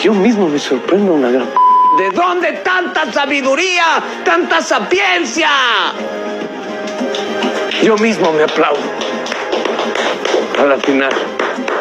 Yo mismo me sorprendo una gran... ¿De dónde tanta sabiduría, tanta sapiencia? Yo mismo me aplaudo. A la final.